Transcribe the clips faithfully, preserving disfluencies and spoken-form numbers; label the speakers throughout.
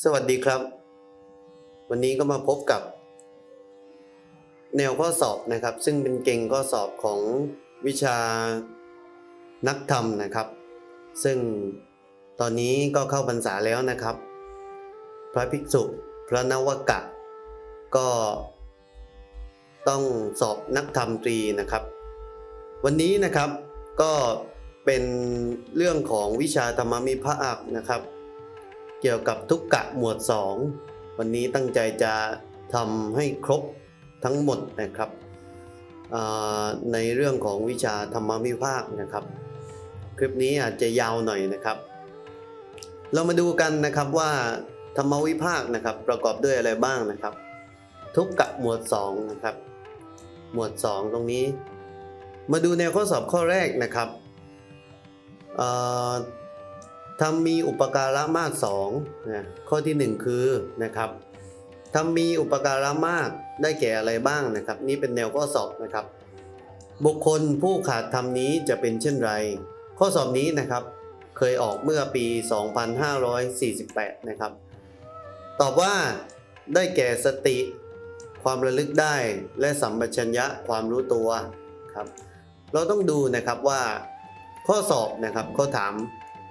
Speaker 1: สวัสดีครับวันนี้ก็มาพบกับแนวข้อสอบนะครับซึ่งเป็นเก่งข้อสอบของวิชานักธรรมนะครับซึ่งตอนนี้ก็เข้าพรรษาแล้วนะครับพระภิกษุพระนวกะก็ต้องสอบนักธรรมตรีนะครับวันนี้นะครับก็เป็นเรื่องของวิชาธรรมมิภาคนะครับเกี่ยวกับทุกกะหมวดสองวันนี้ตั้งใจจะทำให้ครบทั้งหมดนะครับในเรื่องของวิชาธรรมมิภาคนะครับคลิปนี้อาจจะยาวหน่อยนะครับเรามาดูกันนะครับว่าธรรมวิภาคนะครับประกอบด้วยอะไรบ้างนะครับทุกกะหมวดสองนะครับหมวดสองตรงนี้มาดูแนวข้อสอบข้อแรกนะครับธรรมมีอุปการะมากสองนะข้อที่หนึ่งคือนะครับธรรมมีอุปการะมากได้แก่อะไรบ้างนะครับนี่เป็นแนวข้อสอบนะครับบุคคลผู้ขาดธรรมนี้จะเป็นเช่นไรข้อสอบนี้นะครับเคยออกเมื่อปีสองพันห้าร้อยสี่สิบแปดนะครับตอบว่าได้แก่สติความระลึกได้และสัมปชัญญะความรู้ตัวครับเราต้องดูนะครับว่าข้อสอบนะครับเขาถาม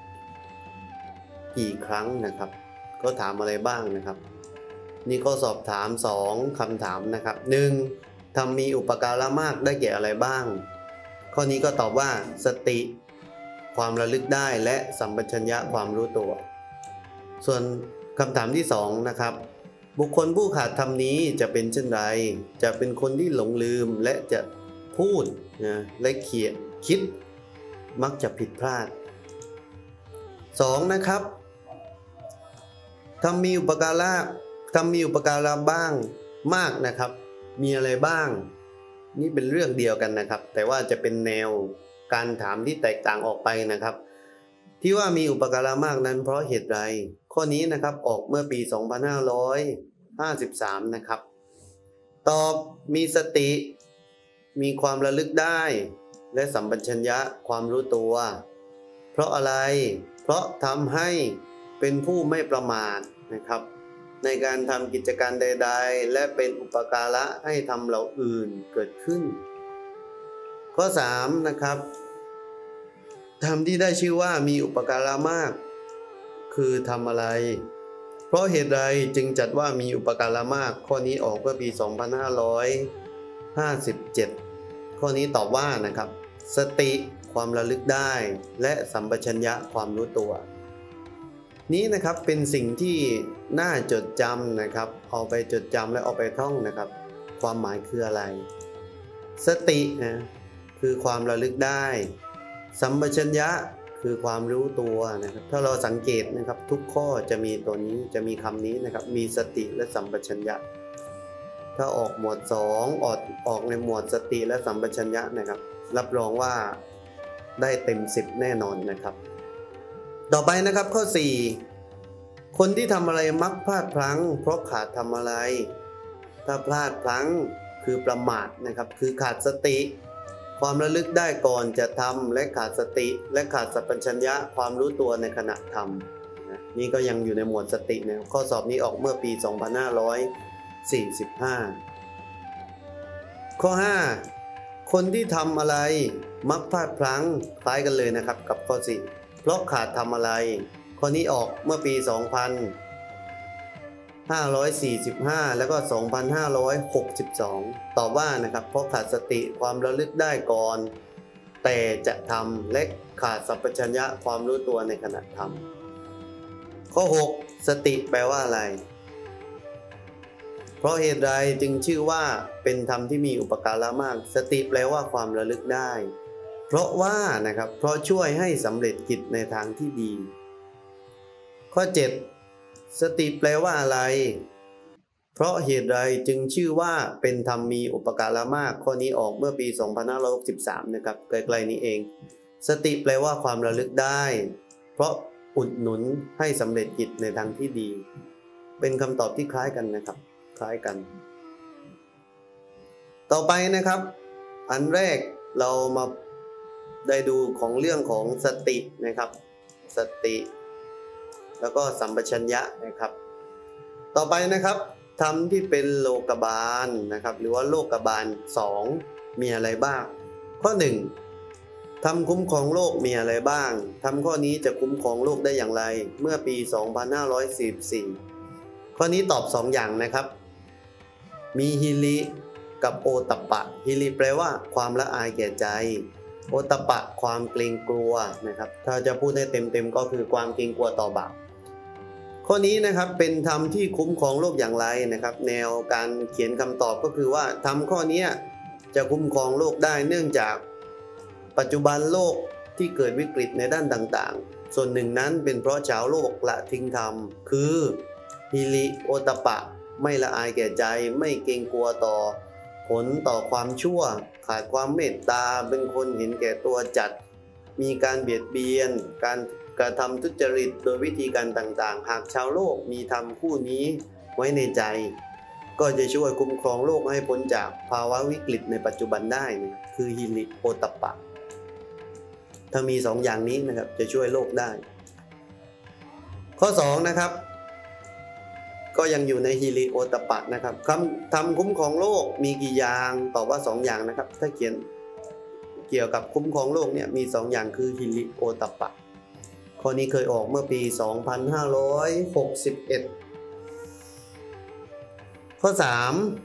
Speaker 1: กี่ครั้งนะครับก็ถามอะไรบ้างนะครับนี่ข้อสอบถามสองคำถามนะครับหนึ่งธรรมมีอุปการะมากได้แก่อะไรบ้างข้อนี้ก็ตอบว่าสติความระลึกได้และสัมปชัญญะความรู้ตัวส่วนคำถามที่สองนะครับบุคคลผู้ขาดธรรมนี้จะเป็นเช่นไรจะเป็นคนที่หลงลืมและจะพูดนะและเขียนคิดมักจะผิดพลาดสองนะครับธรรมมีอุปการะธรรมมีอุปการะบ้างมากนะครับมีอะไรบ้างนี่เป็นเรื่องเดียวกันนะครับแต่ว่าจะเป็นแนวการถามที่แตกต่างออกไปนะครับที่ว่ามีอุปการะมากนั้นเพราะเหตุใดข้อนี้นะครับออกเมื่อปีสองพันห้าร้อยห้าสิบสามนะครับตอบมีสติมีความระลึกได้และสัมปชัญญะความรู้ตัวเพราะอะไรเพราะทำให้เป็นผู้ไม่ประมาทนะครับในการทำกิจการใดๆและเป็นอุปการะให้ทำเหล่าอื่นเกิดขึ้นข้อสามนะครับธรรมที่ได้ชื่อว่ามีอุปการะมากคือทำอะไรเพราะเหตุใดจึงจัดว่ามีอุปการะมากข้อนี้ออกเมื่อปีสองพันห้าร้อยห้าสิบเจ็ดข้อนี้ตอบว่านะครับสติความระลึกได้และสัมปชัญญะความรู้ตัวนี้นะครับเป็นสิ่งที่น่าจดจำนะครับเอาไปจดจำและเอาไปท่องนะครับความหมายคืออะไรสตินะคือความระลึกได้สัมปชัญญะคือความรู้ตัวนะครับถ้าเราสังเกตนะครับทุกข้อจะมีตัวนี้จะมีคำนี้นะครับมีสติและสัมปชัญญะถ้าออกหมวดสองออกออกในหมวดสติและสัมปชัญญะนะครับรับรองว่าได้เต็มสิบแน่นอนนะครับต่อไปนะครับข้อสี่คนที่ทำอะไรมักพลาดพลั้งเพราะขาดทำอะไรถ้าพลาดพลั้งคือประมาทนะครับคือขาดสติความระลึกได้ก่อนจะทำและขาดสติและขาดสัมปชัญญะความรู้ตัวในขณะทำนะนี่ก็ยังอยู่ในหมวดสตินะข้อสอบนี้ออกเมื่อปีสองพันห้าร้อยสี่สิบห้าข้อห้าคนที่ทำอะไรมักพลาดพลั้งคล้ายกันเลยนะครับกับข้อสี่เพราะขาดทำอะไรข้อนี้ออกเมื่อปีสองพันห้าร้อยสี่สิบห้าแล้วก็สองพันห้าร้อยหกสิบสองตอบว่านะครับเพราะขาดสติความระลึกได้ก่อนแต่จะทำและขาดสัมปชัญญะความรู้ตัวในขณะทำข้อหกสติแปลว่าอะไรเพราะเหตุใดจึงชื่อว่าเป็นธรรมที่มีอุปการะมากสติแปลว่าความระลึกได้เพราะว่านะครับเพราะช่วยให้สำเร็จกิจในทางที่ดีข้อเจ็ดสติแปลว่าอะไรเพราะเหตุใดจึงชื่อว่าเป็นธรรมมีอุปการะมากข้อนี้ออกเมื่อปีสองพันห้าร้อยหกสิบสามนะครับใกล้ๆนี้เองสติแปลว่าความระลึกได้เพราะอุดหนุนให้สำเร็จกิจในทางที่ดีเป็นคำตอบที่คล้ายกันนะครับคล้ายกันต่อไปนะครับอันแรกเรามาได้ดูของเรื่องของสตินะครับสติแล้วก็สัมปชัญญะนะครับต่อไปนะครับธรรมที่เป็นโลกบาลนะครับหรือว่าโลกบาลสองมีอะไรบ้างข้อหนึ่งธรรมคุ้มครองโลกมีอะไรบ้างธรรมข้อนี้จะคุ้มครองโลกได้อย่างไรเมื่อปีสองพันห้าร้อยสี่สิบสี่ข้อนี้ตอบสองอย่างนะครับมีฮิริกับโอตัปปะฮิริแปลว่าความละอายแก่ใจโอตัปปะความเกรงกลัวนะครับถ้าจะพูดให้เต็มๆก็คือความเกรงกลัวต่อบาปข้อนี้นะครับเป็นธรรมที่คุ้มครองโลกอย่างไรนะครับแนวการเขียนคำตอบก็คือว่าธรรมข้อนี้จะคุ้มครองโลกได้เนื่องจากปัจจุบันโลกที่เกิดวิกฤตในด้านต่างๆส่วนหนึ่งนั้นเป็นเพราะชาวโลกละทิ้งธรรมคือฮิริโอตัปปะไม่ละอายแก่ใจไม่เกรงกลัวต่อผลต่อความชั่วขาดความเมตตาเป็นคนเห็นแก่ตัวจัดมีการเบียดเบียนการกระทำทุจริตโดยวิธีการต่างๆหากชาวโลกมีธรรมคู่นี้ไว้ในใจก็จะช่วยคุ้มครองโลกให้พ้นจากภาวะวิกฤตในปัจจุบันได้นะคือฮิริโอตัปปะถ้ามีสองอย่างนี้นะครับจะช่วยโลกได้ข้อสองนะครับก็ยังอยู่ในฮิริโอตัปปะนะครับคำทำคุ้มครองโลกมีกี่อย่างตอบว่าสองอย่างนะครับถ้าเขียนเกี่ยวกับคุ้มครองโลกเนี่ยมีสองอย่างคือฮิริโอตัปปะข้อนี้เคยออกเมื่อปีสองพันห้าร้อยหกสิบเอ็ดข้อสาม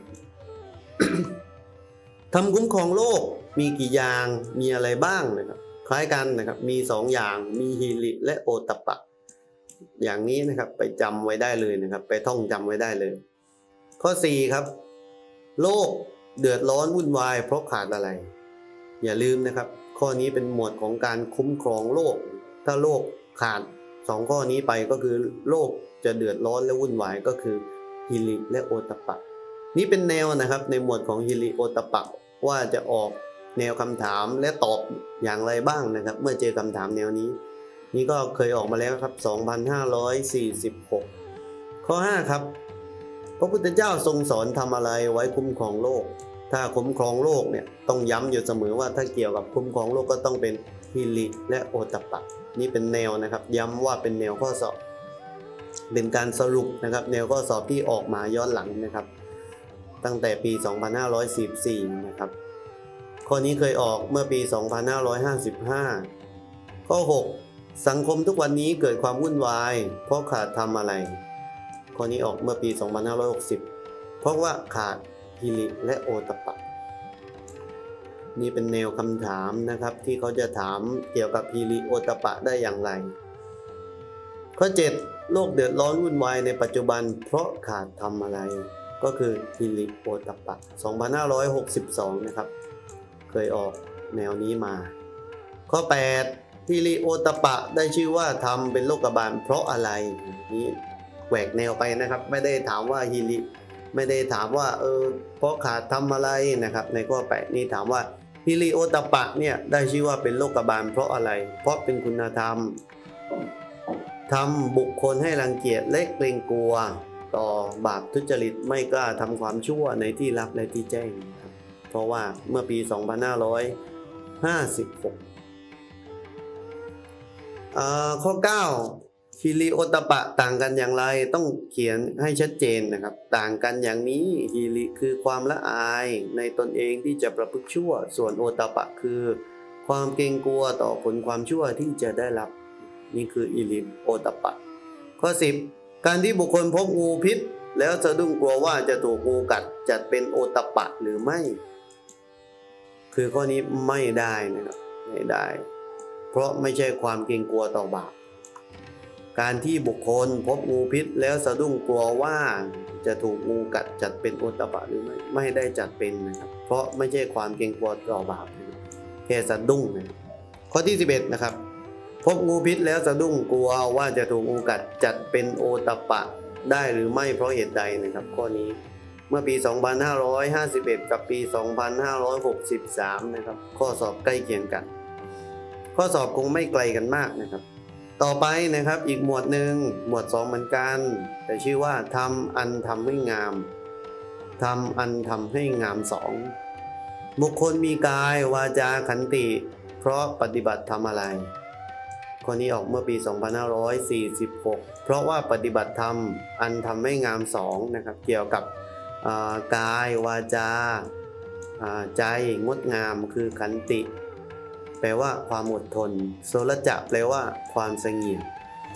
Speaker 1: ทำคุ้มครองโลกมีกี่อย่างมีอะไรบ้างนะครับคล้ายกันนะครับมีสองอย่างมีฮิริและโอตัปปะอย่างนี้นะครับไปจำไว้ได้เลยนะครับไปท่องจำไว้ได้เลยข้อสี่ครับโลกเดือดร้อนวุ่นวายเพราะขาดอะไรอย่าลืมนะครับข้อนี้เป็นหมวดของการคุ้มครองโลกถ้าโลกขาดสองข้อนี้ไปก็คือโลกจะเดือดร้อนและวุ่นวายก็คือฮิริและโอตัปปะนี่เป็นแนวนะครับในหมวดของฮิริโอตัปปะว่าจะออกแนวคำถามและตอบอย่างไรบ้างนะครับเมื่อเจอคำถามแนวนี้นี่ก็เคยออกมาแล้วครับสองพันห้าร้อยสี่สิบหกข้อห้าครับพระพุทธเจ้าทรงสอนทำอะไรไว้คุ้มครองโลกถ้าคุ้มครองโลกเนี่ยต้องย้ำอยู่เสมอว่าถ้าเกี่ยวกับคุ้มครองโลกก็ต้องเป็นฮิริและโอตัปปะนี่เป็นแนวนะครับย้ำว่าเป็นแนวข้อสอบเป็นการสรุปนะครับแนวข้อสอบที่ออกมาย้อนหลังนะครับตั้งแต่ปีสองพันห้าร้อยสี่สิบสี่นะครับข้อนี้เคยออกเมื่อปีสองพันห้าร้อยห้าสิบห้าข้อหกสังคมทุกวันนี้เกิดความวุ่นวายเพราะขาดทำอะไรข้อนี้ออกเมื่อปีสองพันห้าร้อยหกสิบเพราะว่าขาดฮิริและโอตัปปะนี่เป็นแนวคำถามนะครับที่เขาจะถามเกี่ยวกับฮิริโอตัปปะได้อย่างไรข้อเจ็ดโลกเดือดร้อนวุ่นวายในปัจจุบันเพราะขาดทำอะไรก็คือฮิริโอตัปปะสองพันห้าร้อยหกสิบสองนะครับเคยออกแนวนี้มาข้อแปดฮิริโอตัปปะได้ชื่อว่าทำเป็นโลกบาลเพราะอะไรนี่แหวกแนวไปนะครับไม่ได้ถามว่าฮิริไม่ได้ถามว่าเออเพราะขาดทำอะไรนะครับในข้อแปดนี่ถามว่าฮิริโอตัปปะเนี่ยได้ชื่อว่าเป็นโลกบาลเพราะอะไรเพราะเป็นคุณธรรมทำบุคคลให้รังเกียจและเกรงกลัวต่อบาปทุจริตไม่กล้าทำความชั่วในที่ลับและที่แจ้งครับเพราะว่าเมื่อปีสองพันห้าร้อยห้าสิบหกข้อเก้าฮิริโอตัปปะต่างกันอย่างไรต้องเขียนให้ชัดเจนนะครับต่างกันอย่างนี้ฮิริคือความละอายในตนเองที่จะประพฤติชั่วส่วนโอตัปปะคือความเกรงกลัวต่อผลความชั่วที่จะได้รับนี่คือฮิริโอตัปปะข้อสิบการที่บุคคลพบงูพิษแล้วสะดุ้งกลัวว่าจะถูกงูกัดจัดเป็นโอตัปปะหรือไม่คือข้อนี้ไม่ได้นะครับไม่ได้เพราะไม่ใช่ความเกรงกลัวต่อบาปการที่บุคคลพบงูพิษแล้วสะดุ้งกลัวว่าจะถูกงูกัดจัดเป็นโอตัปปะหรือไม่ไม่ได้จัดเป็นนะครับเพราะไม่ใช่ความเกรงกลัวต่อบาปแค่สะดุ้งนะข้อที่สิบเอ็ดนะครับพบงูพิษแล้วสะดุ้งกลัวว่าจะถูกงูกัดจัดเป็นโอตัปปะได้หรือไม่เพราะเหตุใดนะครับข้อนี้เมื่อปีสองพันห้าร้อยห้าสิบเอ็ดกับปีสองพันห้าร้อยหกสิบสามนะครับข้อสอบใกล้เคียงกันข้อสอบคงไม่ไกลกันมากนะครับต่อไปนะครับอีกหมวดหนึ่งหมวดสองเหมือนกันแต่ชื่อว่าทำอันทำให้งามทำอันทำให้งามสองบุคคลมีกายวาจาขันติเพราะปฏิบัติทำอะไรข้อนี้ออกเมื่อปี สองพันห้าร้อยสี่สิบหก เพราะว่าปฏิบัติธรรมอันทำให้งามสองนะครับเกี่ยวกับกายวาจาใจงดงามคือขันติแปลว่าความอดทนโสรจะแปลว่าความเสงี่ยม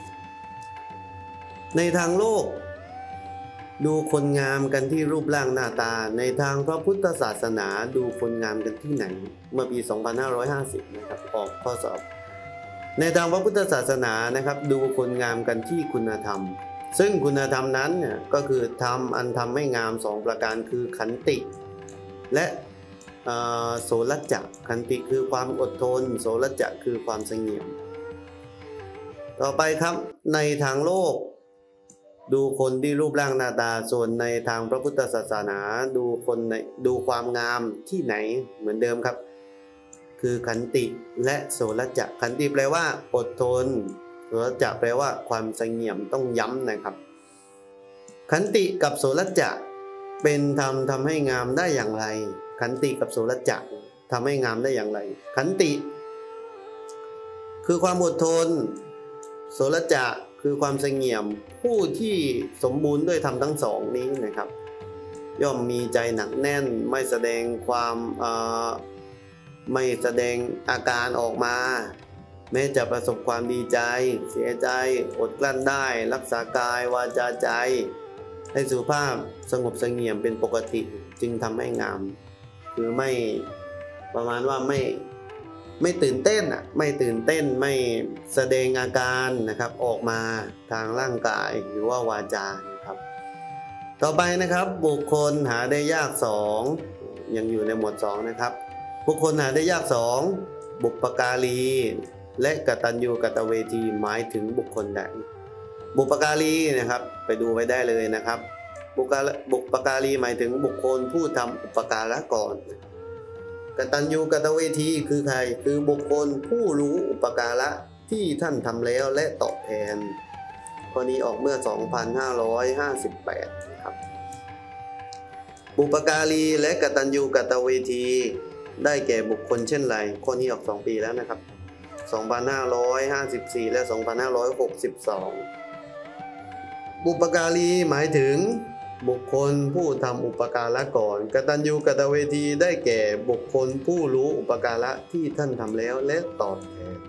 Speaker 1: ในทางโลกดูคนงามกันที่รูปร่างหน้าตาในทางพระพุทธศาสนาดูคนงามกันที่ไหนเมื่อปี สองพันห้าร้อยห้าสิบ นะครับออกข้อสอบในทางพระพุทธศาสนานะครับดูคนงามกันที่คุณธรรมซึ่งคุณธรรมนั้นเนี่ยก็คือธรรมอันทำให้งามสองประการคือขันติและโสรจะขันติคือความอดทนโสรจะคือความเสงี่ยมต่อไปครับในทางโลกดูคนที่รูปร่างหน้าตาส่วนในทางพระพุทธศาสนาดูคนในดูความงามที่ไหนเหมือนเดิมครับคือขันติและโสรจะขันติแปลว่าอดทนโสรจะแปลว่าความเสงี่ยมต้องย้ำนะครับขันติกับโสรจะเป็นธรรมทำให้งามได้อย่างไรขันติกับโสรจะทำให้งามได้อย่างไรขันติคือความอดทนโสรจะคือความเสงี่ยมผู้ที่สมบูรณ์ด้วยธรรมทั้งสองนี้นะครับย่อมมีใจหนักแน่นไม่แสดงความไม่แสดงอาการออกมาแม้จะประสบความดีใจเสียใจอดกลั้นได้รักษากายวาจาใจให้สุภาพสงบเสงี่ยมเป็นปกติจึงทำให้งามคือไม่ประมาณว่าไม่ไม่ตื่นเต้นอ่ะไม่ตื่นเต้นไม่แสดงอาการนะครับออกมาทางร่างกายหรือว่าวาจานะครับต่อไปนะครับบุคคลหาได้ยากสองยังอยู่ในหมวดสองนะครับบุคคลหาได้ยากสองบุปการีและกตัญญูกตเวทีหมายถึงบุคคลใดบุปการีนะครับไปดูไว้ได้เลยนะครับบุปการีหมายถึงบุคคลผู้ทำอุปการะก่อนกตัญญูกตเวทีคือใครคือบุคคลผู้รู้อุปการะที่ท่านทำแล้วและตอบแทนข้อนี้ออกเมื่อ สองพันห้าร้อยห้าสิบแปด นะครับบุปการีและกตัญญูกตเวทีได้แก่บุคคลเช่นไรข้อนี้ออกสองปีแล้วนะครับ สองพันห้าร้อยห้าสิบสี่ และ สองพันห้าร้อยหกสิบสอง บุปการีหมายถึงบุคคลผู้ทำอุปการะก่อนกตัญญูกตเวทีได้แก่บุคคลผู้รู้อุปการะที่ท่านทำแล้วและตอบแทน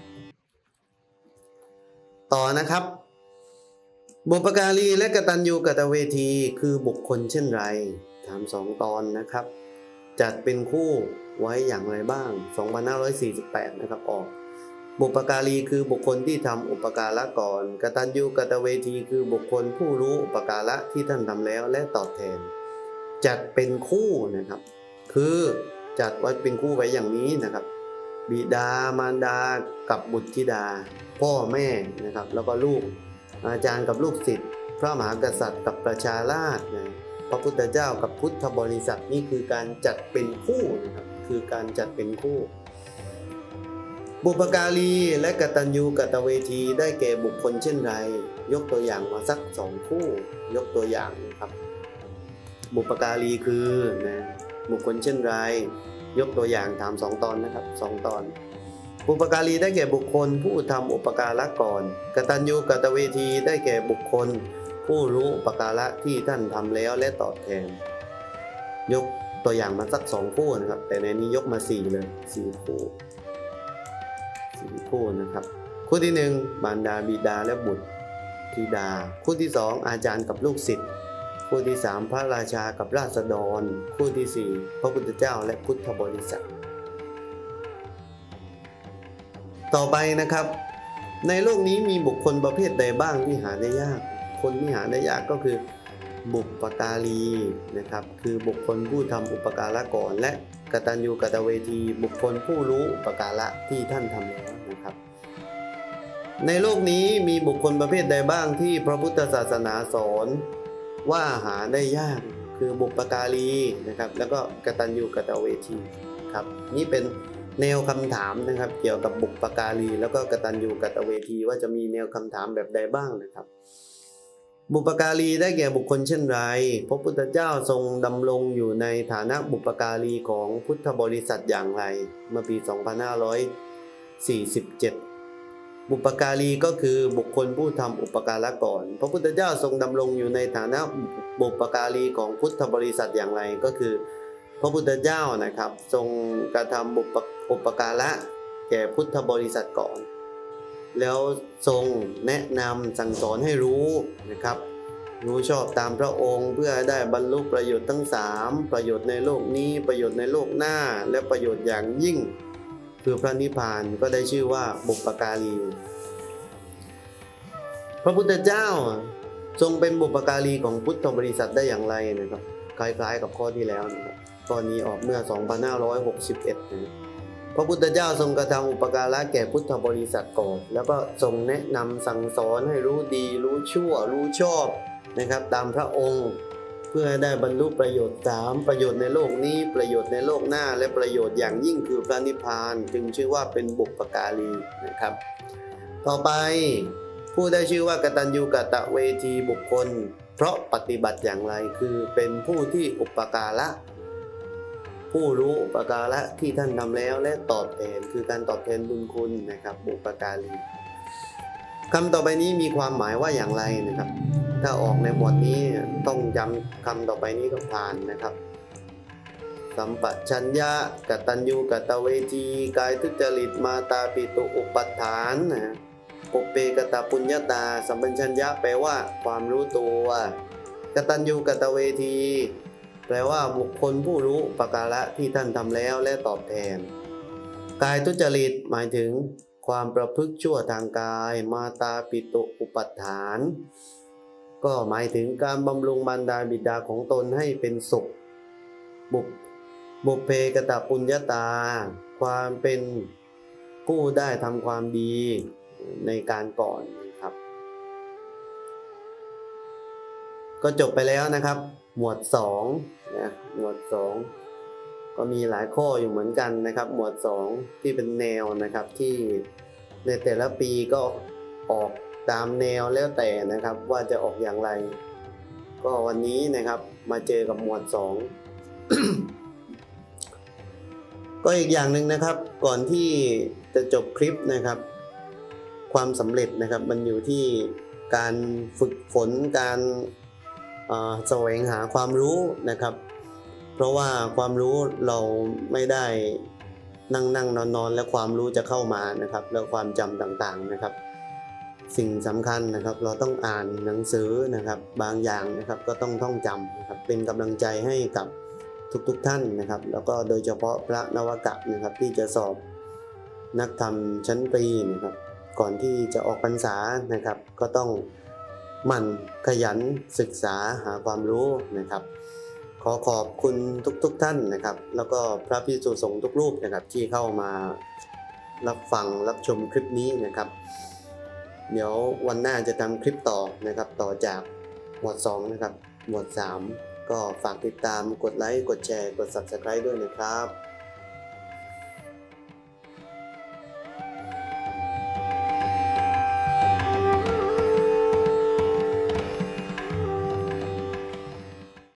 Speaker 1: ต่อนะครับบุปการีและกตัญญูกตเวทีคือบุคคลเช่นไรถามสองตอนนะครับจัดเป็นคู่ไว้อย่างไรบ้าง สองพันห้าร้อยสี่สิบแปด นะครับออกบุปการีคือบุคคลที่ทำอุปการะก่อนกตัญญูกตเวทีคือบุคคลผู้รู้อุปการะที่ท่านทำแล้วและตอบแทนจัดเป็นคู่นะครับคือจัดไว้เป็นคู่ไว้อย่างนี้นะครับบิดามารดากับบุตรธิดาพ่อแม่นะครับแล้วก็ลูกอาจารย์กับลูกศิษย์พระมหากษัตริย์กับประชาราษฎร์นะพระพุทธเจ้ากับพุทธบริษัทนี่คือการจัดเป็นคู่นะครับคือการจัดเป็นคู่บุปการีและกตัญญูกตเวทีได้แก่บุคคลเช่นไรยกตัวอย่างมาสักสองคู่ยกตัวอย่างนะครับบุปการีคือนะบุคคลเช่นไรยกตัวอย่างถามสองตอนนะครับสองตอนบุปการีได้แก่บุคคลผู้ทำอุปการะก่อนกตัญญูกตเวทีได้แก่บุคคลผู้รู้อุปการะที่ท่านทำแล้วและตอบแทนยกตัวอย่างมาสักสองคู่นะครับแต่ในนี้ยกมาสี่เลยสี่คู่สี่คู่นะครับคู่ที่หนึ่งมารดาบิดาและบุตรธิดาคู่ที่สองอาจารย์กับลูกศิษย์คู่ที่สามพระราชากับราษฎรคู่ที่สี่พระพุทธเจ้าและพุทธบริษัทต่อไปนะครับในโลกนี้มีบุคคลประเภทใดบ้างที่หาได้ยากคนที่หาได้ยากก็คือบุปการีนะครับคือบุคคลผู้ทำอุปการะก่อนและกตัญญูกตเวทีบุคคลผู้รู้อุปการะที่ท่านทำแล้วนะครับในโลกนี้มีบุคคลประเภทใดบ้างที่พระพุทธศาสนาสอนว่าหาได้ยากคือบุปการีนะครับแล้วก็กตัญญูกตเวทีครับนี่เป็นแนวคำถามนะครับเกี่ยวกับบุปการีแล้วก็กตัญญูกตเวทีว่าจะมีแนวคำถามแบบใดบ้างนะครับบุปการีได้แก่บุคคลเช่นไรพระพุทธเจ้าทรงดำรงอยู่ในฐานะบุปการีของพุทธบริษัทอย่างไรเมื่อปี สองพันห้าร้อยสี่สิบเจ็ดบุปการีก็คือบุคคลผู้ทำอุปการะก่อนพระพุทธเจ้าทรงดำรงอยู่ในฐานะบุปการีของพุทธบริษัทอย่างไรก็คือพระพุทธเจ้านะครับทรงกระทำบุปอุปการะแก่พุทธบริษัทก่อนแล้วทรงแนะนำสั่งสอนให้รู้นะครับรู้ชอบตามพระองค์เพื่อได้บรรลุประโยชน์ทั้งสามประโยชน์ในโลกนี้ประโยชน์ในโลกหน้าและประโยชน์อย่างยิ่งคือพระนิพพานก็ได้ชื่อว่าบุปการีพระพุทธเจ้าทรงเป็นบุปการีของพุทธบริษัทได้อย่างไรนะครับคล้ายๆกับข้อที่แล้วนะครับข้อนี้ออกเมื่อ สองพันห้าร้อยหกสิบเอ็ด นะพระพุทธเจ้าทรงกระทำอุปการะแก่พุทธบริษัทก่อนแล้วก็ทรงแนะนำสั่งสอนให้รู้ดีรู้ชั่วรู้ชอบนะครับตามพระองค์เพื่อให้ได้บรรลุประโยชน์สามประโยชน์ในโลกนี้ประโยชน์ในโลกหน้าและประโยชน์อย่างยิ่งคือพระนิพพานจึงชื่อว่าเป็นบุปการีนะครับต่อไปผู้ได้ชื่อว่ากตัญญูกตเวทีบุคคลเพราะปฏิบัติอย่างไรคือเป็นผู้ที่อุปการะผู้รู้อุปการะที่ท่านทำแล้วและตอบแทนคือการตอบแทนบุญคุณนะครับบุปการีคำต่อไปนี้มีความหมายว่าอย่างไรนะครับถ้าออกในหมวดนี้ต้องจำคำต่อไปนี้ก็ผ่านนะครับสัมปชัญญะกตัญญูกตเวทีกายทุจริตมาตาปิตุอุปัฏฐานนะปุเปกตปุญญาตาสัมปชัญญะแปลว่าความรู้ตัวกตัญญูกตเวทีแปลว่าบุคคลผู้รู้อุปการะที่ท่านทำแล้วและตอบแทนกายทุจริตหมายถึงความประพฤติชั่วทางกายมาตาปิตุอุปัฏฐานก็หมายถึงการบำรุงมารดาบิดาของตนให้เป็นสุขบุบุเพกตปุญญาตาความเป็นผู้ได้ทำความดีในการก่อนครับก็จบไปแล้วนะครับหมวดสองนะหมวดสองก็มีหลายข้ออยู่เหมือนกันนะครับหมวดสองที่เป็นแนวนะครับที่ในแต่ละปีก็ออกตามแนวแล้วแต่นะครับว่าจะออกอย่างไรก็วันนี้นะครับมาเจอกับหมวดสอง ก็อีกอย่างหนึ่งนะครับก่อนที่จะจบคลิปนะครับความสำเร็จนะครับมันอยู่ที่การฝึกฝนการแสวงหาความรู้นะครับเพราะว่าความรู้เราไม่ได้นั่งนั่งนอนนอนแล้วความรู้จะเข้ามานะครับแล้วความจำต่างๆนะครับสิ่งสำคัญนะครับเราต้องอ่านหนังสือนะครับบางอย่างนะครับก็ต้องท่องจำนะครับเป็นกำลังใจให้กับทุกๆท่านนะครับแล้วก็โดยเฉพาะพระนวกะนะครับที่จะสอบนักธรรมชั้นตรีนะครับก่อนที่จะออกพรรษานะครับก็ต้องหมั่นขยันศึกษาหาความรู้นะครับขอขอบคุณทุกๆท่านนะครับแล้วก็พระภิกษุสงฆ์ทุกรูปนะครับที่เข้ามารับฟังรับชมคลิปนี้นะครับเดี๋ยววันหน้าจะทำคลิปต่อนะครับต่อจากหมวดสองนะครับหมวดสามก็ฝากติดตามกดไลค์กดแชร์กด ซับสไครบ์ ด้วยนะครับ